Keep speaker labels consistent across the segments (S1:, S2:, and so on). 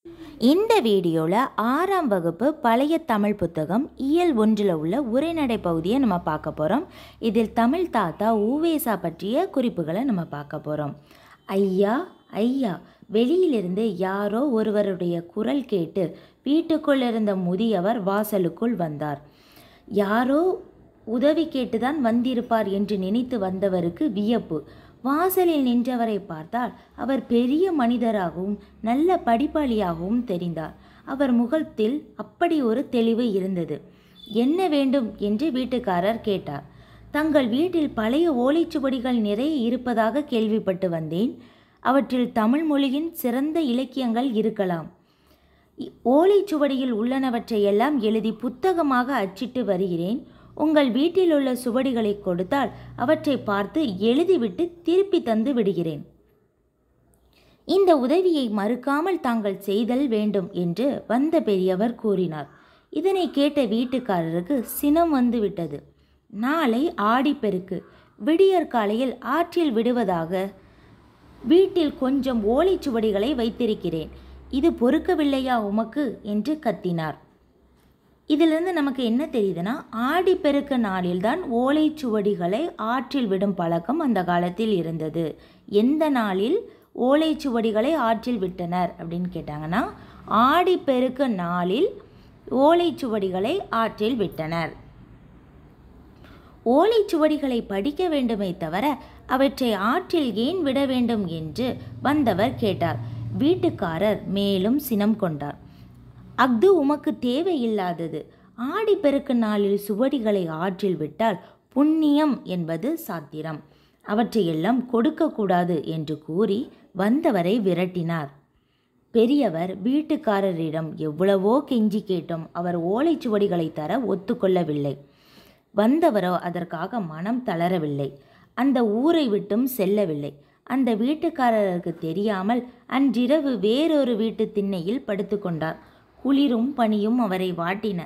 S1: இந்த வீடியோவில் 6ஆம் வகுப்பு பழைய தமிழ் புத்தகம் இயல் 1ல் உள்ள உரைநடை பகுதியை நம்ம பார்க்க போகிறோம். இதில் தமிழ் தாத்தா ஊவேசா பற்றிய குறிப்புகளை நம்ம பார்க்க போகிறோம். ஐயா ஐயா, வெளியிலிருந்து யாரோ ஒருவருடைய குரல் கேட்டு வீட்டுக்குள் இருந்த முதியவர் வாசலுக்குள் வந்தார். யாரோ உதவி கேட்டுதான் வந்திருப்பார் என்று நினைத்து வந்தவருக்கு வியப்பு. வாசலில் நின்றவரை பார்த்தால் அவர் பெரிய மனிதராகவும் நல்ல படிப்பாளியாகவும் தெரிந்தார். அவர் முகத்தில் அப்படி ஒரு தெளிவு இருந்தது. என்ன வேண்டும் என்று வீட்டுக்காரர் கேட்டார். தங்கள் வீட்டில் பழைய ஓலைச்சுவடிகள் நிறைய இருப்பதாக கேள்விப்பட்டு வந்தேன். அவற்றில் தமிழ் மொழியின் சிறந்த இலக்கியங்கள் இருக்கலாம். ஓலைச்சுவடியில் உள்ளனவற்றையெல்லாம் எழுதி புத்தகமாக அச்சிட்டு வருகிறேன். உங்கள் வீட்டில் உள்ள சுவடிகளை கொடுத்தால் அவற்றை பார்த்து எழுதிவிட்டு திருப்பி தந்து விடுகிறேன். இந்த உதவியை மறுக்காமல் தாங்கள் செய்தல் வேண்டும் என்று வந்த பெரியவர் கூறினார். இதனை கேட்ட வீட்டுக்காரருக்கு சினம் வந்து விட்டது. நாளை ஆடிப்பெருக்கு, விடியற் காலையில் ஆற்றில் விடுவதாக வீட்டில் கொஞ்சம் ஓலைச்சுவடிகளை வைத்திருக்கிறேன். இது பொறுக்கவில்லையா உமக்கு என்று கத்தினார். இதிலிருந்து நமக்கு என்ன தெரியுதுன்னா, ஆடிப்பெருக்கு நாளில்தான் ஓலைச்சுவடிகளை ஆற்றில் விடும் பழக்கம் அந்த காலத்தில் இருந்தது. எந்த நாளில் ஓலைச்சுவடிகளை ஆற்றில் விட்டனர் அப்படின்னு கேட்டாங்கன்னா, ஆடிப்பெருக்கு நாளில் ஓலைச்சுவடிகளை ஆற்றில் விட்டனர். ஓலைச்சுவடிகளை படிக்க வேண்டுமே தவிர அவற்றை ஆற்றில் ஏன் விட வேண்டும் என்று வந்தவர் கேட்டார். வீட்டுக்காரர் மேலும் சினம் கொண்டார். அஃது உமக்கு தேவையில்லாதது. ஆடிப்பெருக்கு நாளில் சுவடிகளை ஆற்றில் விட்டால் புண்ணியம் என்பது சாத்திரம். அவற்றையெல்லாம் கொடுக்கக்கூடாது என்று கூறி வந்தவரை விரட்டினார். பெரியவர் வீட்டுக்காரரிடம் எவ்வளவோ கெஞ்சி கேட்டும் அவர் ஓலைச்சுவடிகளை தர ஒத்துக்கொள்ளவில்லை. வந்தவரோ அதற்காக மனம் தளரவில்லை. அந்த ஊரை விட்டும் செல்லவில்லை. அந்த வீட்டுக்காரருக்கு தெரியாமல் அன்றிரவு வேறொரு வீட்டு திண்ணையில் படுத்து கொண்டார். குளிரும் பனியும் அவரை வாட்டின.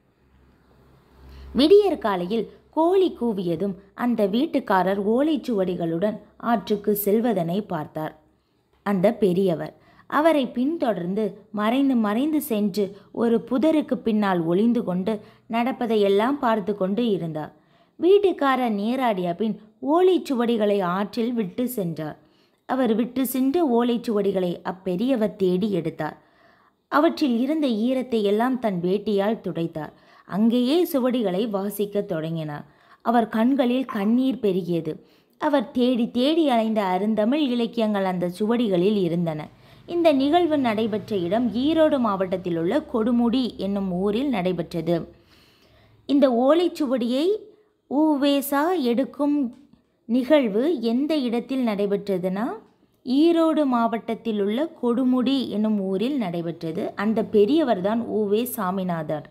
S1: விடியற் காலையில் கோழி கூவியதும் அந்த வீட்டுக்காரர் ஓலைச்சுவடிகளுடன் ஆற்றுக்கு செல்வதனை பார்த்தார். அந்த பெரியவர் அவரை பின்தொடர்ந்து மறைந்து சென்று ஒரு புதருக்கு பின்னால் ஒளிந்து கொண்டு நடப்பதையெல்லாம் பார்த்து கொண்டு இருந்தார். வீட்டுக்காரர் நீராடிய பின் ஓலைச்சுவடிகளை ஆற்றில் விட்டு சென்றார். அவர் விட்டு சென்ற ஓலைச்சுவடிகளை அப்பெரியவர் தேடி எடுத்தார். அவற்றில் இருந்த ஈரத்தை எல்லாம் தன் வேட்டியால் துடைத்தார். அங்கேயே சுவடிகளை வாசிக்க தொடங்கினார். அவர் கண்களில் கண்ணீர் பெருகியது. அவர் தேடி தேடி அலைந்த அருந்தமிழ் இலக்கியங்கள் அந்த சுவடிகளில் இருந்தன. இந்த நிகழ்வு நடைபெற்ற இடம் ஈரோடு மாவட்டத்தில் உள்ள கொடுமுடி என்னும் ஊரில் நடைபெற்றது. இந்த ஓலைச்சுவடியை ஊவேசா எடுக்கும் நிகழ்வு எந்த இடத்தில் நடைபெற்றதுன்னா, ஈரோடு மாவட்டத்தில் உள்ள கொடுமுடி என்னும் ஊரில் நடைபெற்றது. அந்த பெரியவர் தான் ஊவே சாமிநாதர்.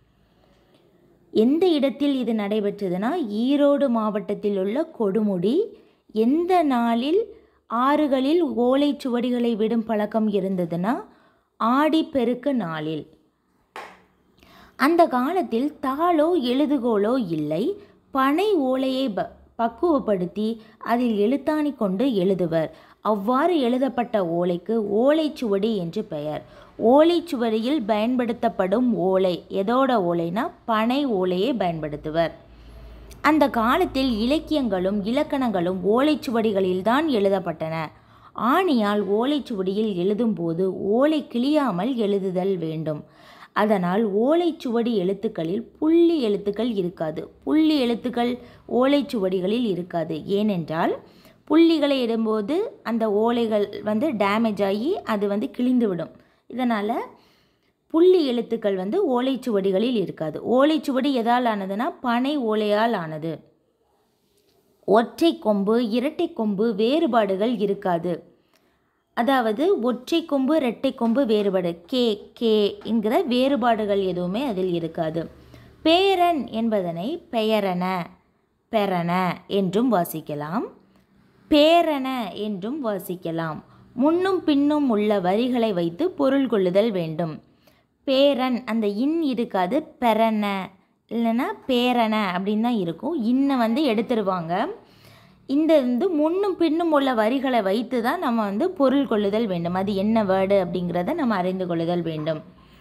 S1: எந்த இடத்தில் இது நடைபெற்றதுன்னா, ஈரோடு மாவட்டத்தில் உள்ள கொடுமுடி. எந்த நாளில் ஆறுகளில் ஓலைச்சுவடிகளை விடும் பழக்கம் இருந்ததுன்னா, ஆடிப்பெருக்கு நாளில். அந்த காலத்தில் தாளோ எழுதுகோலோ இல்லை. பனை ஓலையை பக்குவப்படுத்தி அதில் எழுத்தாணி கொண்டு எழுதுவர். அவ்வாறு எழுதப்பட்ட ஓலைக்கு ஓலைச்சுவடி என்று பெயர். ஓலைச்சுவடியில் பயன்படுத்தப்படும் ஓலை எதோட ஓலைனா பனை ஓலையை பயன்படுத்துவர். அந்த காலத்தில் இலக்கியங்களும் இலக்கணங்களும் ஓலைச்சுவடிகளில்தான் எழுதப்பட்டன. ஆணியால் ஓலைச்சுவடியில் எழுதும்போது ஓலை கிழியாமல் எழுதுதல் வேண்டும். அதனால் ஓலைச்சுவடி எழுத்துக்களில் புள்ளி எழுத்துக்கள் இருக்காது. புள்ளி எழுத்துக்கள் ஓலைச்சுவடிகளில் இருக்காது. ஏனென்றால் புள்ளிகளை இடும்போது அந்த ஓலைகள் டேமேஜ் ஆகி அது கிழிந்து விடும். இதனால் புள்ளி எழுத்துக்கள் ஓலைச்சுவடிகளில் இருக்காது. ஓலைச்சுவடி எதால் ஆனதுன்னா பனை ஓலையால் ஆனது. ஒற்றை கொம்பு இரட்டை கொம்பு வேறுபாடுகள் இருக்காது. அதாவது ஒற்றை கொம்பு இரட்டை கொம்பு வேறுபாடு கே என்கிற வேறுபாடுகள் எதுவுமே அதில் இருக்காது. பேரன் என்பதனை பெயரன பெறன என்றும் வாசிக்கலாம். பேரன என்றும் வாசிக்கலாம். முன்னும் பின்னும் உள்ள வரிகளை வைத்து பொருள் கொள்ளுதல் வேண்டும். பேரன் அந்த இன் இருக்காது. பெறன இல்லைன்னா பேரன அப்படின்னு தான் இருக்கும். இன்னை எடுத்துருவாங்க. இந்த முன்னும் பின்னும் உள்ள வரிகளை வைத்து தான் நம்ம பொருள் கொள்ளுதல் வேண்டும். அது என்ன வேர்டு அப்படிங்கிறத நம்ம அறிந்து கொள்ளுதல் வேண்டும்.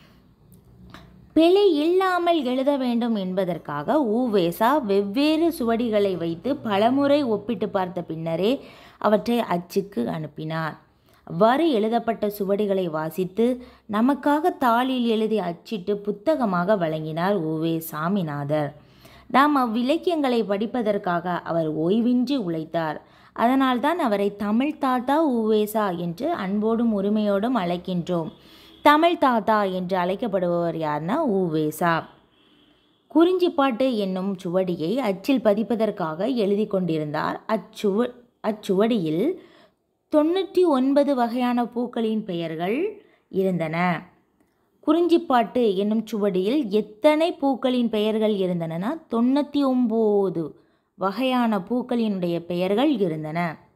S1: பிழை இல்லாமல் எழுத வேண்டும் என்பதற்காக உவேசா வெவ்வேறு சுவடிகளை வைத்து பலமுறை ஒப்பிட்டு பார்த்த பின்னரே அவற்றை அச்சுக்கு அனுப்பினார். அவ்வாறு எழுதப்பட்ட சுவடிகளை வாசித்து நமக்காக தாளில் எழுதி அச்சிட்டு புத்தகமாக வழங்கினார் உவே சாமிநாதர். நாம் அவ்விலக்கியங்களை படிப்பதற்காக அவர் ஓய்வின்றி உழைத்தார். அதனால்தான் அவரை தமிழ் தாத்தா உவேசா என்று அன்போடும் உரிமையோடும் அழைக்கின்றோம். தமிழ் தாத்தா என்று அழைக்கப்படுபவர் யார்னா உவேசா. குறிஞ்சிப்பாட்டு என்னும் சுவடியை அச்சில் பதிப்பதற்காக எழுதி கொண்டிருந்தார். அச்சுவடியில் 99 வகையான பூக்களின் பெயர்கள் இருந்தன. குறிஞ்சிப்பாட்டு என்னும் சுவடியில் எத்தனை பூக்களின் பெயர்கள் இருந்தன? 99 வகையான பூக்களினுடைய பெயர்கள் இருந்தன.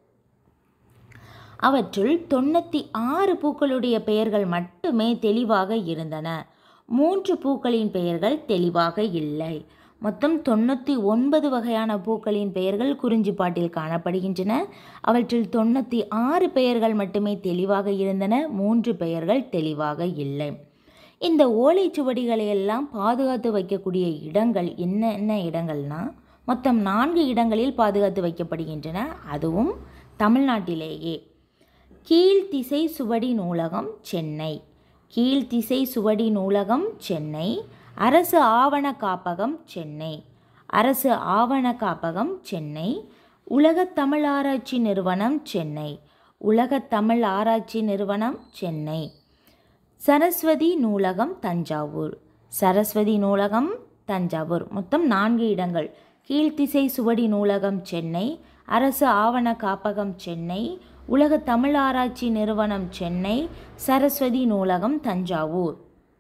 S1: அவற்றுள் 96 பூக்களுடைய பெயர்கள் மட்டுமே தெளிவாக இருந்தன. 3 பூக்களின் பெயர்கள் தெளிவாக இல்லை. மொத்தம் 99 வகையான பூக்களின் பெயர்கள் குறிஞ்சிப்பாட்டில் காணப்படுகின்றன. அவற்றில் 96 பெயர்கள் மட்டுமே தெளிவாக இருந்தன. 3 பெயர்கள் தெளிவாக இல்லை. இந்த ஓலைச்சுவடிகளை எல்லாம் பாதுகாத்து வைக்கக்கூடிய இடங்கள் என்னென்ன இடங்கள்னா மொத்தம் 4 இடங்களில் பாதுகாத்து வைக்கப்படுகின்றன. அதுவும் தமிழ்நாட்டிலேயே. கீழ்த்திசை சுவடி நூலகம் சென்னை, கீழ்த்திசை சுவடி நூலகம் சென்னை, அரசு ஆவண காப்பகம் சென்னை, அரசு ஆவண காப்பகம் சென்னை, உலகத் தமிழ் ஆராய்ச்சி நிறுவனம் சென்னை, உலகத் தமிழ் ஆராய்ச்சி நிறுவனம் சென்னை, சரஸ்வதி நூலகம் தஞ்சாவூர், சரஸ்வதி நூலகம் தஞ்சாவூர். மொத்தம் 4 இடங்கள். கீழ்த்திசை சுவடி நூலகம் சென்னை, அரசு ஆவண காப்பகம் சென்னை, உலக தமிழ் ஆராய்ச்சி நிறுவனம் சென்னை, சரஸ்வதி நூலகம் தஞ்சாவூர்.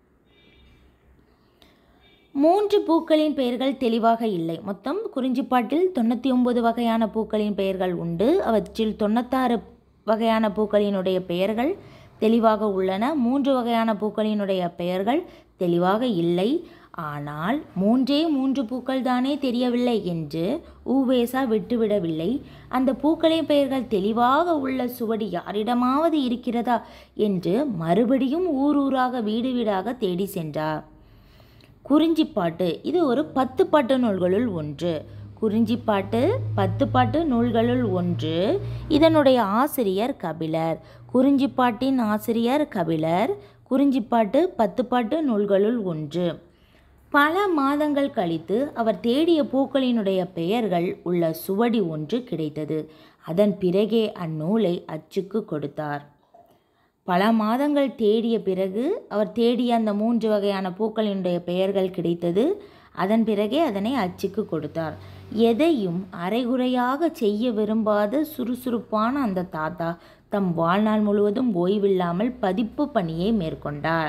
S1: 3 பூக்களின் பெயர்கள் தெளிவாக இல்லை. மொத்தம் குறிஞ்சிப்பாட்டில் 99 வகையான பூக்களின் பெயர்கள் உண்டு. அவற்றில் 96 வகையான பூக்களினுடைய பெயர்கள் தெளிவாக உள்ளன. 3 வகையான பூக்களினுடைய பெயர்கள் தெளிவாக இல்லை. ஆனால் 3 பூக்கள் தானே தெரியவில்லை என்று உவேசா விட்டுவிடவில்லை. அந்த பூக்களின் பெயர்கள் தெளிவாக உள்ள சுவடி யாரிடமாவது இருக்கிறதா என்று மறுபடியும் ஊராக வீடு வீடாக தேடி சென்றார். குறிஞ்சிப்பாட்டு இது ஒரு 10 பாட்டு நூல்களுள் ஒன்று. குறிஞ்சிப்பாட்டு 10 பாட்டு நூல்களுள் ஒன்று. இதனுடைய ஆசிரியர் கபிலர். குறிஞ்சிப்பாட்டின் ஆசிரியர் கபிலர். குறிஞ்சிப்பாட்டு 10 பாட்டு நூல்களுள் ஒன்று. பல மாதங்கள் கழித்து அவர் தேடிய பூக்களினுடைய பெயர்கள் உள்ள சுவடி ஒன்று கிடைத்தது. அதன் பிறகே அந்நூலை அச்சுக்கு கொடுத்தார். பல மாதங்கள் தேடிய பிறகு அவர் தேடிய அந்த 3 வகையான பூக்களினுடைய பெயர்கள் கிடைத்தது. அதன் பிறகே அதனை அச்சுக்கு கொடுத்தார். எதையும் அரைகுறையாக செய்ய விரும்பாத சுறுசுறுப்பான அந்த தாத்தா தம் வாழ்நாள் முழுவதும் ஓய்வில்லாமல் பதிப்பு பணியை மேற்கொண்டார்.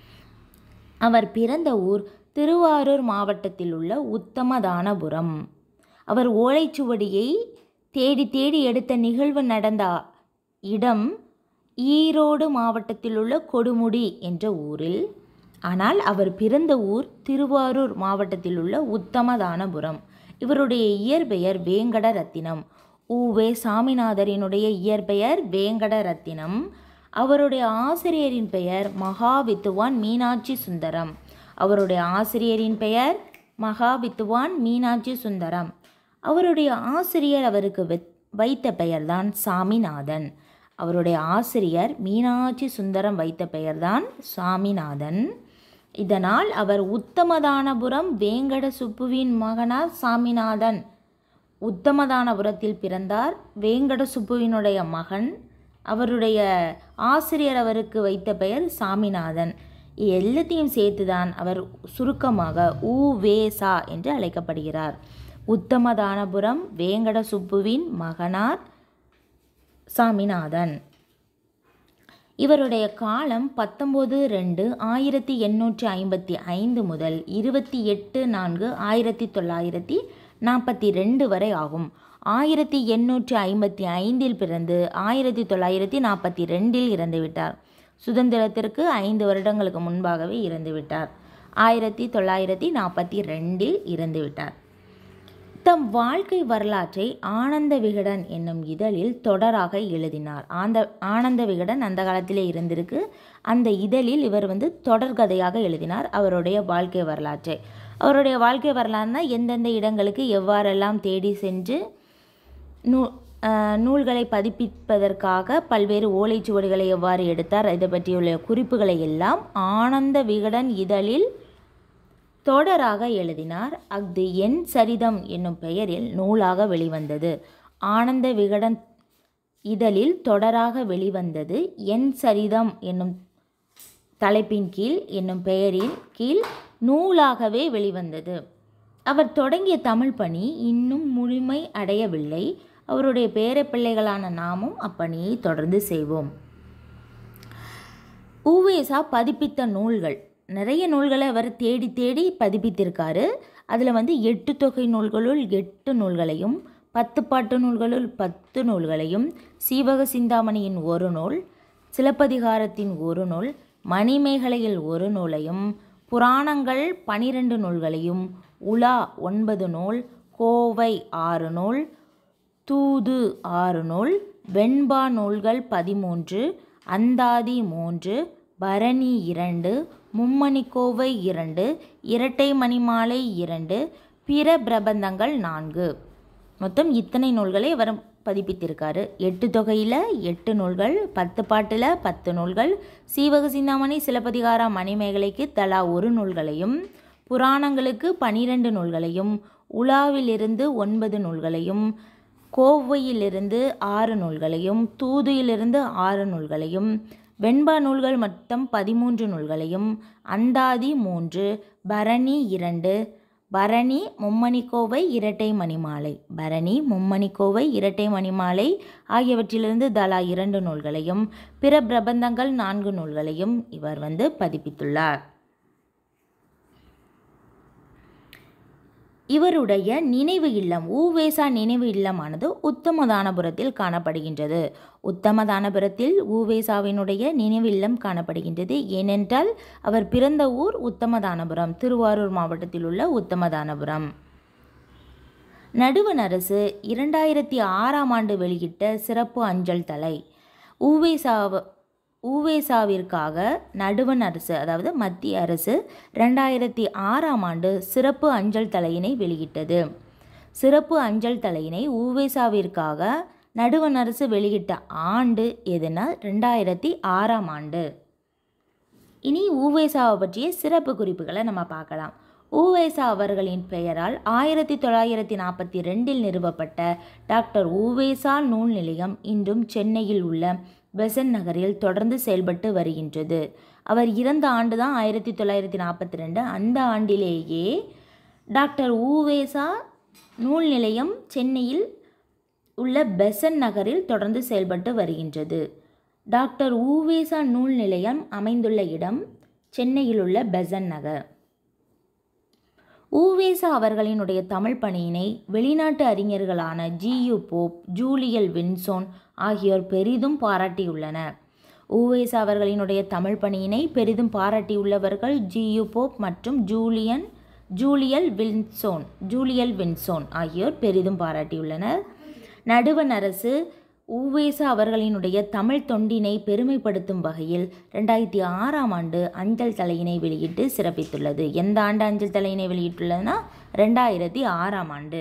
S1: அவர் பிறந்த ஊர் திருவாரூர் மாவட்டத்தில் உள்ள உத்தமதானபுரம். அவர் ஓலைச்சுவடியை தேடி தேடி எடுத்த நிகழ்வு நடந்த இடம் ஈரோடு மாவட்டத்தில் உள்ள கொடுமுடி என்ற ஊரில். ஆனால் அவர் பிறந்த ஊர் திருவாரூர் மாவட்டத்தில் உள்ள உத்தமதானபுரம். இவருடைய இயற்பெயர் வேங்கடரத்தினம். உவே சாமிநாதரினுடைய இயற்பெயர் வேங்கடரத்தினம். அவருடைய ஆசிரியரின் பெயர் மகாவித்துவான் மீனாட்சி சுந்தரம். அவருடைய ஆசிரியரின் பெயர் மகாவித்துவான் மீனாட்சி சுந்தரம். அவருடைய ஆசிரியர் அவருக்கு வைத்த பெயர்தான் சாமிநாதன். அவருடைய ஆசிரியர் மீனாட்சி சுந்தரம் வைத்த பெயர்தான் சாமிநாதன். இதனால் அவர் உத்தமதானபுரம் வேங்கட சுப்புவின் மகனார் சாமிநாதன். உத்தமதானபுரத்தில் பிறந்தார். வேங்கட சுப்புவினுடைய மகன். அவருடைய ஆசிரியர் அவருக்கு வைத்த பெயர் சாமிநாதன். எல்லாத்தையும் சேர்த்துதான் அவர் சுருக்கமாக உவேசா என்று அழைக்கப்படுகிறார். உத்தமதானபுரம் வேங்கட சுப்புவின் மகனார் சாமிநாதன். இவருடைய காலம் 19/2/1855 முதல் 28/4/1942 வரை ஆகும். 1855 பிறந்து 1942 இறந்துவிட்டார். சுதந்திரத்திற்கு 5 வருடங்களுக்கு முன்பாகவே இறந்துவிட்டார். 1942 இறந்துவிட்டார். தம் வாழ்க்கை வரலாற்றை ஆனந்த விகடன் என்னும் இதழில் தொடராக எழுதினார். ஆனந்த விகடன் அந்த காலத்திலே இருந்திருக்கு. அந்த இதழில் இவர் தொடர்கதையாக எழுதினார் அவருடைய வாழ்க்கை வரலாற்றை. அவருடைய வாழ்க்கை வரலாறுனா எந்தெந்த இடங்களுக்கு எவ்வாறெல்லாம் தேடி சென்று நூல்களை பதிப்பிப்பதற்காக பல்வேறு ஓலைச்சுவடிகளை எவ்வாறு எடுத்தார், இதை பற்றியுள்ள குறிப்புகளை எல்லாம் ஆனந்த விகடன் இதழில் தொடராக எழுதினார். அஃது என் சரிதம் என்னும் பெயரில் நூலாக வெளிவந்தது. ஆனந்த விகடன் இதழில் தொடராக வெளிவந்தது என் சரிதம் என்னும் தலைப்பின் கீழ் என்னும் பெயரின் கீழ் நூலாகவே வெளிவந்தது. அவர் தொடங்கிய தமிழ் பணி இன்னும் முழுமை அடையவில்லை. அவருடைய பேரப்பிள்ளைகளான நாமும் அப்பணியை தொடர்ந்து செய்வோம். உவேசா பதிப்பித்த நூல்கள் நிறைய நூல்களை அவர் தேடி தேடி பதிப்பித்திருக்காரு. அதில் 8 தொகை நூல்களுள் 8 நூல்களையும் 10 பாட்டு நூல்களுள் 10 நூல்களையும் சீவக சிந்தாமணியின் ஒரு நூல், சிலப்பதிகாரத்தின் ஒரு நூல், மணிமேகலையில் ஒரு நூலையும், புராணங்கள் 12 நூல்களையும், உலா 9 நூல், கோவை 6 நூல், தூது 6 நூல், வெண்பா நூல்கள் 13, அந்தாதி 3, பரணி 2, மும்மணிக்கோவை 2, இரட்டை மணிமாலை 2, பிற பிரபந்தங்கள் 4, மொத்தம் இத்தனை நூல்களை அவர் பதிப்பித்திருக்காரு. 8 தொகையில் 8 நூல்கள், 10 பாட்டில் 10 நூல்கள், சீவக சிந்தாமணி சிலப்பதிகார மணிமேகலைக்கு தலா 1 நூல்களையும், புராணங்களுக்கு 12 நூல்களையும், உலாவிலிருந்து 9 நூல்களையும், கோவையிலிருந்து 6 நூல்களையும், தூதியிலிருந்து 6 நூல்களையும், வெண்பா நூல்கள் மொத்தம் 13 நூல்களையும், அந்தாதி 3, பரணி 2, பரணி மும்மணிக்கோவை இரட்டை மணிமாலை, பரணி மும்மணிக்கோவை இரட்டை மணிமாலை ஆகியவற்றிலிருந்து தலா 2 நூல்களையும், பிற பிரபந்தங்கள் 4 நூல்களையும் இவர் பதிப்பித்துள்ளார். இவருடைய நினைவு இல்லம் உவேசா நினைவு இல்லமானது உத்தமதானபுரத்தில் காணப்படுகின்றது. உத்தமதானபுரத்தில் உவேசாவினுடைய நினைவு இல்லம் காணப்படுகின்றது. ஏனென்றால் அவர் பிறந்த ஊர் உத்தமதானபுரம், திருவாரூர் மாவட்டத்தில் உள்ள உத்தமதானபுரம். நடுவண் அரசு 2006ஆம் ஆண்டு வெளியிட்ட சிறப்பு அஞ்சல் தலை உவேசாவிற்காக நடுவண் அரசு அதாவது மத்திய அரசு 2006ஆம் ஆண்டு சிறப்பு அஞ்சல் தலையினை வெளியிட்டது. சிறப்பு அஞ்சல் தலையினை உவேசாவிற்காக நடுவண் அரசு வெளியிட்ட ஆண்டு எதுனா 2006ஆம் ஆண்டு. இனி உவேசாவை பற்றிய சிறப்பு குறிப்புகளை நம்ம பார்க்கலாம். உவேசா அவர்களின் பெயரால் 1942இல் நிறுவப்பட்ட டாக்டர் உவேசா நூல் நிலையம் இன்றும் சென்னையில் உள்ள பெசன்ட் நகரில் தொடர்ந்து செயல்பட்டு வருகின்றது. அவர் இறந்த ஆண்டு தான் 1942. அந்த ஆண்டிலேயே டாக்டர் உவேசா நூல் நிலையம் சென்னையில் உள்ள பெசன்ட் நகரில் தொடர்ந்து செயல்பட்டு வருகின்றது. டாக்டர் உவேசா நூல் நிலையம் அமைந்துள்ள இடம் சென்னையில் உள்ள பெசன்ட் நகர். உவேசா அவர்களினுடைய தமிழ் பணியினை வெளிநாட்டு அறிஞர்களான ஜியு போப், ஜூலியல் வின்சோன் ஆகியோர் பெரிதும் பாராட்டியுள்ளனர். உவேசா அவர்களினுடைய தமிழ் பணியினை பெரிதும் பாராட்டியுள்ளவர்கள் ஜியு போப் மற்றும் ஜூலியல் வின்சோன் ஆகியோர் பெரிதும் பாராட்டியுள்ளனர். நடுவண் அரசு உவேசா அவர்களினுடைய தமிழ் தொண்டினை பெருமைப்படுத்தும் வகையில் 2006ஆம் ஆண்டு அஞ்சல் தலையினை வெளியிட்டு சிறப்பித்துள்ளது. எந்த ஆண்டு அஞ்சல் தலையினை வெளியிட்டுள்ளதுன்னா 2006ஆம் ஆண்டு.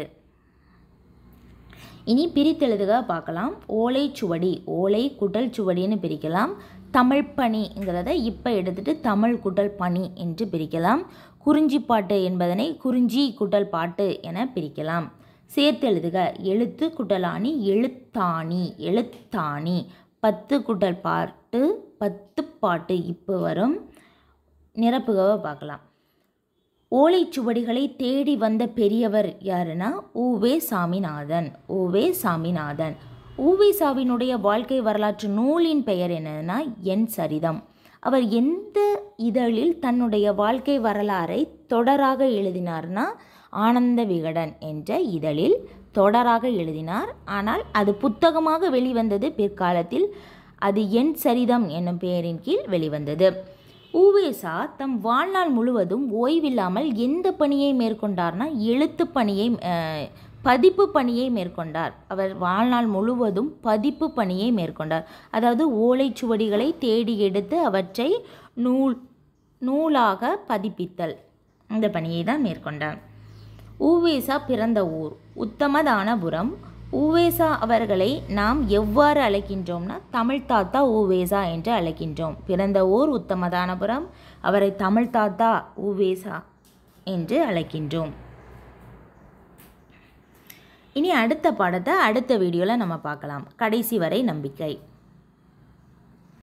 S1: இனி பிரித்தெழுதுக பார்க்கலாம். ஓலைச்சுவடி, ஓலை குட்டல் சுவடின்னு பிரிக்கலாம். தமிழ் பணிங்கிறத இப்போ எடுத்துட்டு தமிழ் குட்டல் பணி என்று பிரிக்கலாம். குறிஞ்சிப்பாட்டு என்பதனை குறிஞ்சி குட்டல் பாட்டு என பிரிக்கலாம். சேர்த்தெழுதுக. எழுத்து குட்டலாணி எழுத்தாணி 10 குட்டல் பாட்டு 10 பாட்டு இப்போ வரும். நிரப்புகவை பார்க்கலாம். ஓலைச்சுவடிகளை தேடி வந்த பெரியவர் யாருன்னா உவே சாமிநாதன். உவேசாவினுடைய வாழ்க்கை வரலாற்று நூலின் பெயர் என்னன்னா என் சரிதம். அவர் எந்த இதழில் தன்னுடைய வாழ்க்கை வரலாறை தொடராக எழுதினார்னா ஆனந்த விகடன் என்ற இதழில் தொடராக எழுதினார். ஆனால் அது புத்தகமாக வெளிவந்தது பிற்காலத்தில். அது என் சரிதம் என்னும் பெயரின் கீழ் வெளிவந்தது. உவேசா தம் வாழ்நாள் முழுவதும் ஓய்வில்லாமல் எந்த பணியை மேற்கொண்டார்னா எழுத்து பணியை பதிப்பு பணியை மேற்கொண்டார். அவர் வாழ்நாள் முழுவதும் பதிப்பு பணியை மேற்கொண்டார். அதாவது ஓலைச்சுவடிகளை தேடி எடுத்து அவற்றை நூலாக பதிப்பித்தல், இந்த பணியை தான் மேற்கொண்டார். உவேசா பிறந்த ஊர் உத்தமதானபுரம். உவேசா அவர்களை நாம் எவ்வாறு அழைக்கின்றோம்னா தமிழ் தாத்தா உவேசா என்று அழைக்கின்றோம். பிறந்த ஊர் உத்தமதானபுரம், அவரை தமிழ் தாத்தா உவேசா என்று அழைக்கின்றோம். இனி அடுத்த பாடத்தை அடுத்த வீடியோவில் நம்ம பார்க்கலாம். கடைசி வரை நம்பிக்கை.